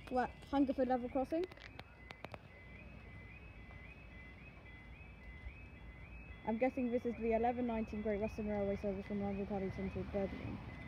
What, Hungerford level crossing? I'm guessing this is the 1119 Great Western Railway service from London Paddington to Birmingham.